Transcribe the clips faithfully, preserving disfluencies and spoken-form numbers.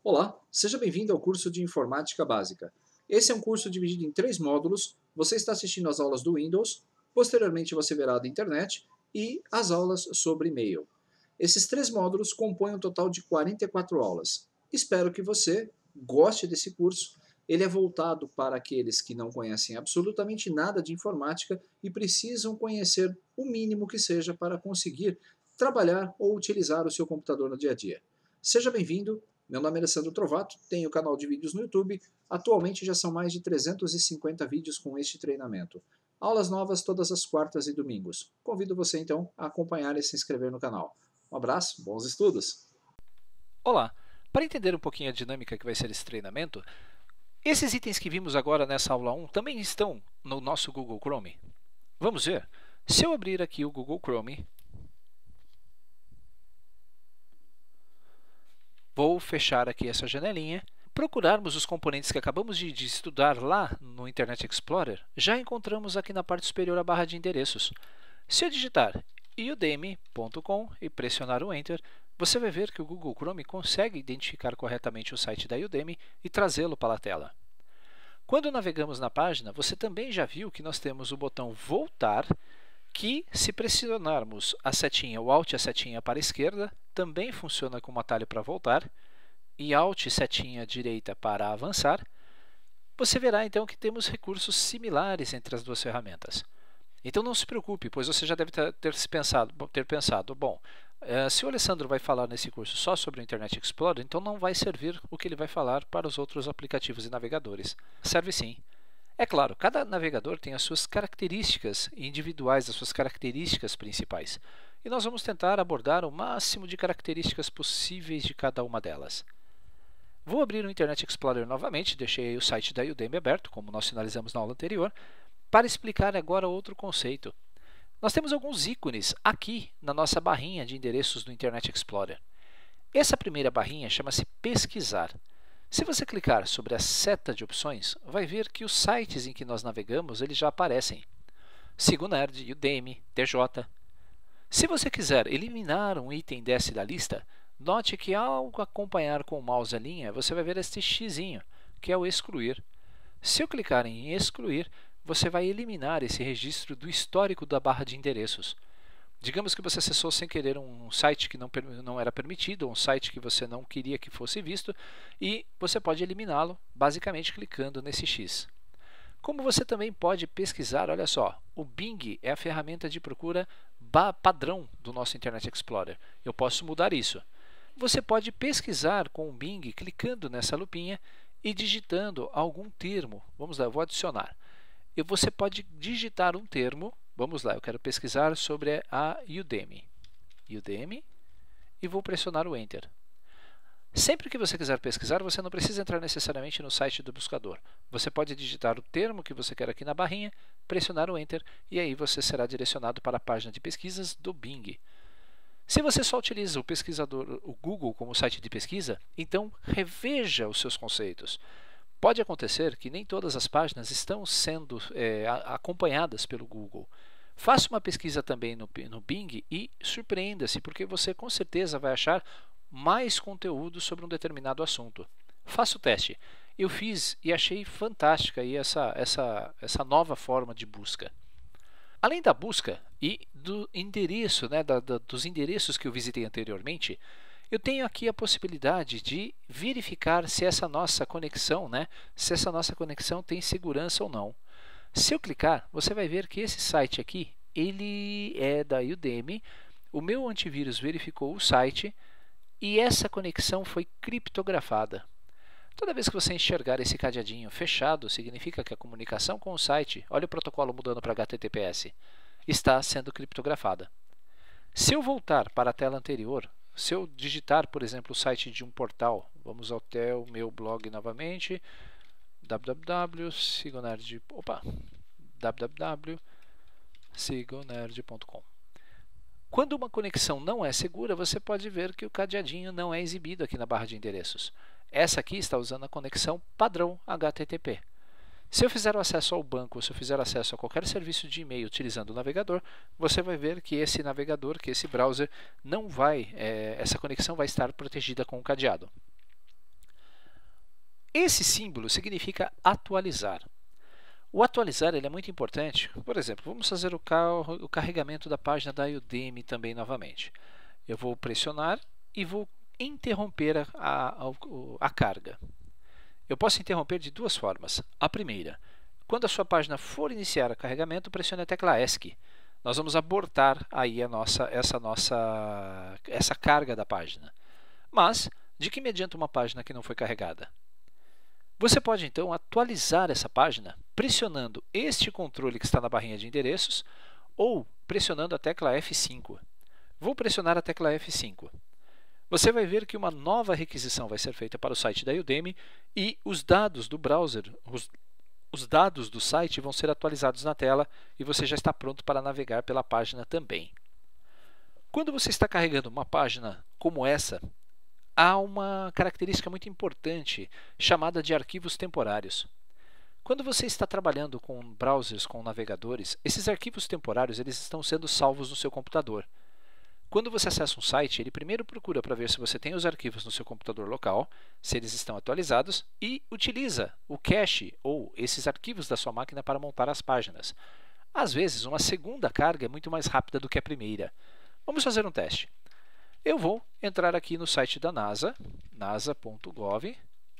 Olá, seja bem-vindo ao curso de Informática Básica. Esse é um curso dividido em três módulos. Você está assistindo às aulas do Windows, posteriormente você verá da internet e as aulas sobre e-mail. Esses três módulos compõem um total de quarenta e quatro aulas. Espero que você goste desse curso. Ele é voltado para aqueles que não conhecem absolutamente nada de informática e precisam conhecer o mínimo que seja para conseguir trabalhar ou utilizar o seu computador no dia a dia. Seja bem-vindo. Meu nome é Alessandro Trovato, tenho canal de vídeos no YouTube. Atualmente já são mais de trezentos e cinquenta vídeos com este treinamento. Aulas novas todas as quartas e domingos. Convido você então a acompanhar e se inscrever no canal. Um abraço, bons estudos! Olá! Para entender um pouquinho a dinâmica que vai ser esse treinamento, esses itens que vimos agora nessa aula um também estão no nosso Google Chrome. Vamos ver? Se eu abrir aqui o Google Chrome, vou fechar aqui essa janelinha, procurarmos os componentes que acabamos de, de estudar lá no Internet Explorer, já encontramos aqui na parte superior a barra de endereços. Se eu digitar udemy ponto com e pressionar o Enter, você vai ver que o Google Chrome consegue identificar corretamente o site da Udemy e trazê-lo para a tela. Quando navegamos na página, você também já viu que nós temos o botão Voltar, que, se pressionarmos a setinha, o Alt e a setinha para a esquerda, também funciona como atalho para voltar, e Alt e setinha direita para avançar. Você verá então que temos recursos similares entre as duas ferramentas. Então não se preocupe, pois você já deve ter, se pensado, ter pensado, bom, eh, se o Alessandro vai falar nesse curso só sobre o Internet Explorer, então não vai servir o que ele vai falar para os outros aplicativos e navegadores. Serve sim. É claro, cada navegador tem as suas características individuais, as suas características principais. E nós vamos tentar abordar o máximo de características possíveis de cada uma delas. Vou abrir o Internet Explorer novamente, deixei o site da Udemy aberto, como nós finalizamos na aula anterior, para explicar agora outro conceito. Nós temos alguns ícones aqui na nossa barrinha de endereços do Internet Explorer. Essa primeira barrinha chama-se Pesquisar. Se você clicar sobre a seta de opções, vai ver que os sites em que nós navegamos eles já aparecem. SigoNerd, Udemy, D J. Se você quiser eliminar um item desse da lista, note que ao acompanhar com o mouse a linha, você vai ver este xizinho, que é o excluir. Se eu clicar em excluir, você vai eliminar esse registro do histórico da barra de endereços. Digamos que você acessou sem querer um site que não, não era permitido, um site que você não queria que fosse visto, e você pode eliminá-lo basicamente clicando nesse X. Como você também pode pesquisar, olha só, o Bing é a ferramenta de procura padrão do nosso Internet Explorer. Eu posso mudar isso. Você pode pesquisar com o Bing clicando nessa lupinha e digitando algum termo. Vamos lá, eu vou adicionar. E você pode digitar um termo. Vamos lá, eu quero pesquisar sobre a Udemy. Udemy e vou pressionar o Enter. Sempre que você quiser pesquisar, você não precisa entrar necessariamente no site do buscador. Você pode digitar o termo que você quer aqui na barrinha, pressionar o Enter e aí você será direcionado para a página de pesquisas do Bing. Se você só utiliza o pesquisador, o Google como site de pesquisa, então reveja os seus conceitos. Pode acontecer que nem todas as páginas estão sendo é, acompanhadas pelo Google. Faça uma pesquisa também no, no Bing e surpreenda-se, porque você com certeza vai achar mais conteúdo sobre um determinado assunto. Faça o teste. Eu fiz e achei fantástica aí essa, essa, essa nova forma de busca. Além da busca e do endereço, né, da, da, dos endereços que eu visitei anteriormente, eu tenho aqui a possibilidade de verificar se essa nossa conexão, né, se essa nossa conexão tem segurança ou não. Se eu clicar, você vai ver que esse site aqui, ele é da Udemy, o meu antivírus verificou o site e essa conexão foi criptografada. Toda vez que você enxergar esse cadeadinho fechado, significa que a comunicação com o site, olha o protocolo mudando para H T T P S, está sendo criptografada. Se eu voltar para a tela anterior, se eu digitar, por exemplo, o site de um portal, vamos até o meu blog novamente, www ponto sigonerd ponto sigonerd ponto com. Quando uma conexão não é segura, você pode ver que o cadeadinho não é exibido aqui na barra de endereços. Essa aqui está usando a conexão padrão H T T P. Se eu fizer o acesso ao banco, ou se eu fizer acesso a qualquer serviço de e-mail utilizando o navegador, você vai ver que esse navegador, que esse browser, não vai, é, essa conexão vai estar protegida com o cadeado. Esse símbolo significa atualizar. O atualizar ele é muito importante. Por exemplo, vamos fazer o, carro, o carregamento da página da Udemy também novamente. Eu vou pressionar e vou interromper a, a, a carga. Eu posso interromper de duas formas. A primeira, quando a sua página for iniciar o carregamento, pressione a tecla ESC. Nós vamos abortar aí a nossa, essa, nossa, essa carga da página. Mas, de que me adianta uma página que não foi carregada? Você pode, então, atualizar essa página pressionando este controle que está na barrinha de endereços ou pressionando a tecla F cinco. Vou pressionar a tecla F cinco. Você vai ver que uma nova requisição vai ser feita para o site da Udemy e os dados do browser, os, os dados do site vão ser atualizados na tela e você já está pronto para navegar pela página também. Quando você está carregando uma página como essa, há uma característica muito importante chamada de arquivos temporários. Quando você está trabalhando com browsers, com navegadores, esses arquivos temporários eles estão sendo salvos no seu computador. Quando você acessa um site, ele primeiro procura para ver se você tem os arquivos no seu computador local, se eles estão atualizados, e utiliza o cache ou esses arquivos da sua máquina para montar as páginas. Às vezes, uma segunda carga é muito mais rápida do que a primeira. Vamos fazer um teste. Eu vou entrar aqui no site da NASA, nasa ponto gov.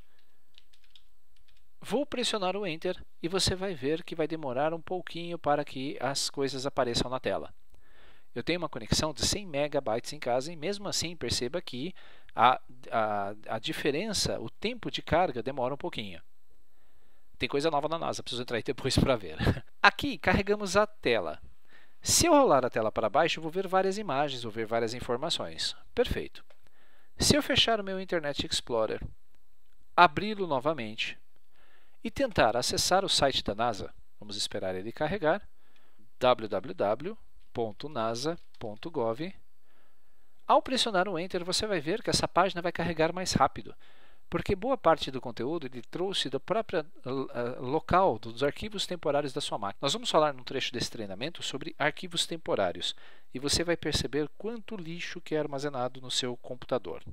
Vou pressionar o Enter e você vai ver que vai demorar um pouquinho para que as coisas apareçam na tela. Eu tenho uma conexão de cem megabytes em casa e mesmo assim perceba que a, a, a diferença, o tempo de carga demora um pouquinho. Tem coisa nova na NASA, preciso entrar aí depois para ver. Aqui carregamos a tela. Se eu rolar a tela para baixo, eu vou ver várias imagens, vou ver várias informações. Perfeito. Se eu fechar o meu Internet Explorer, abri-lo novamente e tentar acessar o site da NASA, vamos esperar ele carregar, w w w ponto nasa ponto gov. Ao pressionar o Enter, você vai ver que essa página vai carregar mais rápido, porque boa parte do conteúdo ele trouxe do próprio uh, local dos arquivos temporários da sua máquina. Nós vamos falar num trecho desse treinamento sobre arquivos temporários e você vai perceber quanto lixo que é armazenado no seu computador.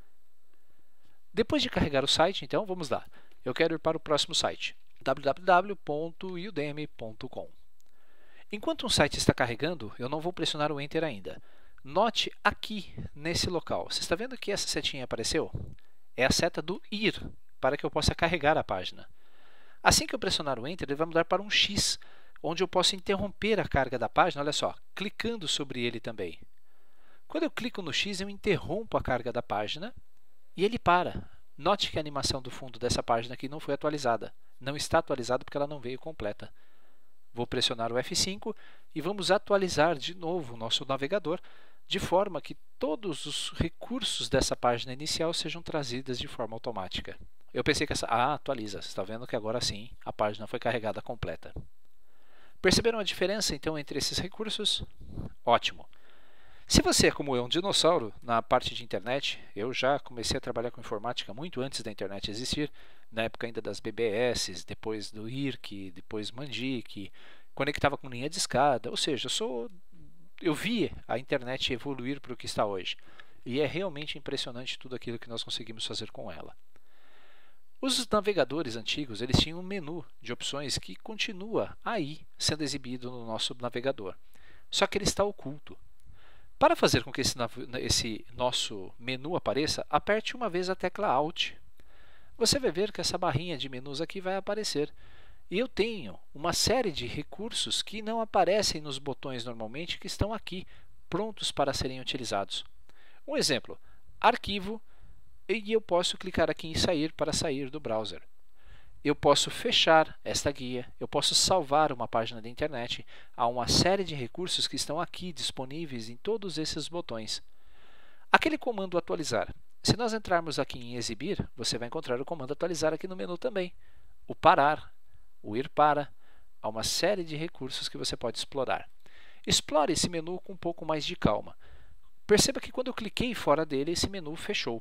Depois de carregar o site, então, vamos lá. Eu quero ir para o próximo site, w w w ponto udemy ponto com. Enquanto um site está carregando, eu não vou pressionar o Enter ainda. Note aqui, nesse local. Você está vendo que essa setinha apareceu? É a seta do ir, para que eu possa carregar a página. Assim que eu pressionar o Enter, ele vai mudar para um X, onde eu posso interromper a carga da página, olha só, clicando sobre ele também. Quando eu clico no X, eu interrompo a carga da página e ele para. Note que a animação do fundo dessa página aqui não foi atualizada. Não está atualizada porque ela não veio completa. Vou pressionar o F cinco e vamos atualizar de novo o nosso navegador, de forma que todos os recursos dessa página inicial sejam trazidos de forma automática. Eu pensei que essa... Ah, atualiza. Você está vendo que agora sim a página foi carregada completa. Perceberam a diferença então entre esses recursos? Ótimo! Se você é como eu, um dinossauro na parte de internet, eu já comecei a trabalhar com informática muito antes da internet existir, na época ainda das B B S, depois do I R C, depois Mandic, conectava com linha de escada, ou seja, eu, sou, eu vi a internet evoluir para o que está hoje. E é realmente impressionante tudo aquilo que nós conseguimos fazer com ela. Os navegadores antigos eles tinham um menu de opções que continua aí sendo exibido no nosso navegador, só que ele está oculto. Para fazer com que esse, esse nosso menu apareça, aperte uma vez a tecla Alt. Você vai ver que essa barrinha de menus aqui vai aparecer. E eu tenho uma série de recursos que não aparecem nos botões normalmente, que estão aqui, prontos para serem utilizados. Um exemplo, arquivo, e eu posso clicar aqui em sair para sair do browser. Eu posso fechar esta guia, eu posso salvar uma página da internet. Há uma série de recursos que estão aqui disponíveis em todos esses botões. Aquele comando atualizar. Se nós entrarmos aqui em exibir, você vai encontrar o comando atualizar aqui no menu também. O parar, o ir para, há uma série de recursos que você pode explorar. Explore esse menu com um pouco mais de calma. Perceba que quando eu cliquei fora dele, esse menu fechou.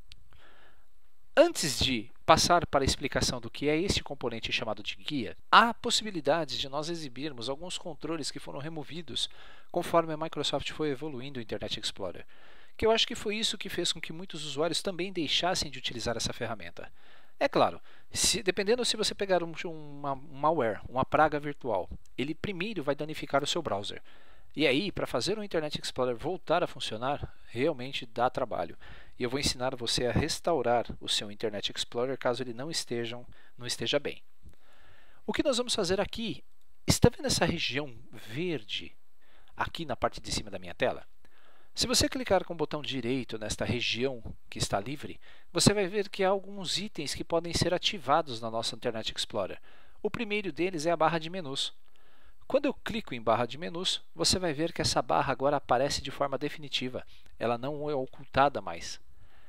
Antes de passar para a explicação do que é este componente chamado de guia, há possibilidades de nós exibirmos alguns controles que foram removidos conforme a Microsoft foi evoluindo o Internet Explorer, que eu acho que foi isso que fez com que muitos usuários também deixassem de utilizar essa ferramenta. É claro, se, dependendo se você pegar um, uma, um malware, uma praga virtual, ele primeiro vai danificar o seu browser. E aí, para fazer o Internet Explorer voltar a funcionar, realmente dá trabalho. E eu vou ensinar você a restaurar o seu Internet Explorer caso ele não esteja, não esteja bem. O que nós vamos fazer aqui? Está vendo essa região verde aqui na parte de cima da minha tela? Se você clicar com o botão direito nesta região que está livre, você vai ver que há alguns itens que podem ser ativados na nossa Internet Explorer. O primeiro deles é a barra de menus. Quando eu clico em barra de menus, você vai ver que essa barra agora aparece de forma definitiva. Ela não é ocultada mais.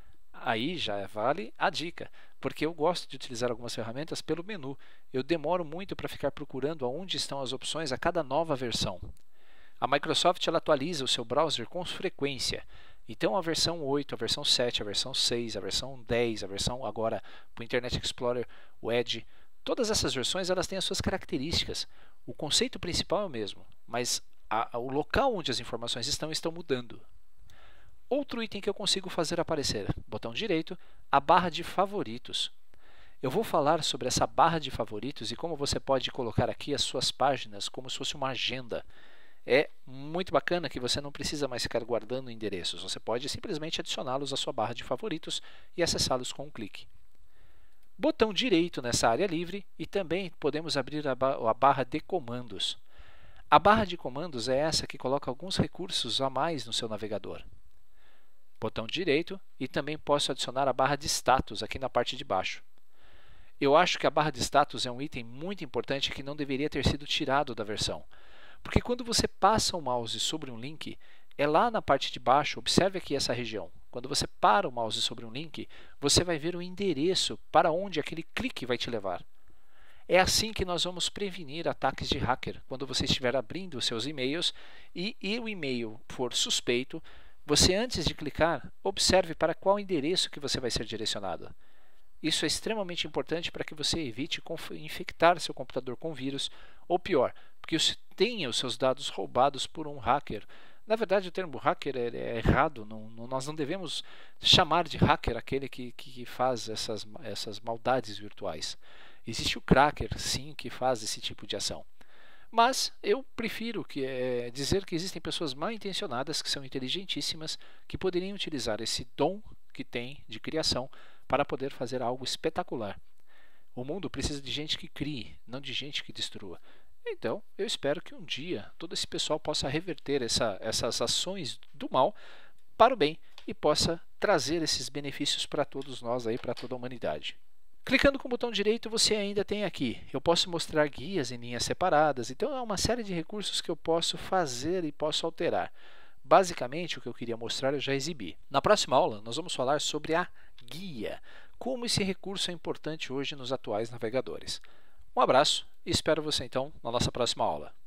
Aí já vale a dica, porque eu gosto de utilizar algumas ferramentas pelo menu. Eu demoro muito para ficar procurando aonde estão as opções a cada nova versão. A Microsoft ela atualiza o seu browser com frequência. Então a versão oito, a versão sete, a versão seis, a versão dez, a versão agora para o Internet Explorer, o Edge, todas essas versões elas têm as suas características. O conceito principal é o mesmo, mas a, a, o local onde as informações estão estão mudando. Outro item que eu consigo fazer aparecer, botão direito, a barra de favoritos. Eu vou falar sobre essa barra de favoritos e como você pode colocar aqui as suas páginas como se fosse uma agenda. É muito bacana que você não precisa mais ficar guardando endereços, você pode simplesmente adicioná-los à sua barra de favoritos e acessá-los com um clique. Botão direito nessa área livre e também podemos abrir a, ba a barra de comandos. A barra de comandos é essa que coloca alguns recursos a mais no seu navegador. Botão direito e também posso adicionar a barra de status aqui na parte de baixo. Eu acho que a barra de status é um item muito importante que não deveria ter sido tirado da versão. Porque quando você passa o mouse sobre um link, é lá na parte de baixo, observe aqui essa região. Quando você para o mouse sobre um link, você vai ver o endereço para onde aquele clique vai te levar. É assim que nós vamos prevenir ataques de hacker. Quando você estiver abrindo os seus e-mails e, e o e-mail for suspeito, você antes de clicar, observe para qual endereço que você vai ser direcionado. Isso é extremamente importante para que você evite infectar seu computador com vírus, ou pior, porque você tenha os seus dados roubados por um hacker. Na verdade, o termo hacker é, é errado, não, não, nós não devemos chamar de hacker aquele que, que faz essas, essas maldades virtuais. Existe o cracker, sim, que faz esse tipo de ação. Mas eu prefiro que, é, dizer que existem pessoas mal intencionadas, que são inteligentíssimas, que poderiam utilizar esse dom que tem de criação para poder fazer algo espetacular. O mundo precisa de gente que crie, não de gente que destrua. Então, eu espero que um dia todo esse pessoal possa reverter essa, essas ações do mal para o bem e possa trazer esses benefícios para todos nós, aí, para toda a humanidade. Clicando com o botão direito, você ainda tem aqui, eu posso mostrar guias em linhas separadas, então é uma série de recursos que eu posso fazer e posso alterar. Basicamente, o que eu queria mostrar eu já exibi. Na próxima aula, nós vamos falar sobre a guia, como esse recurso é importante hoje nos atuais navegadores. Um abraço e espero você então na nossa próxima aula.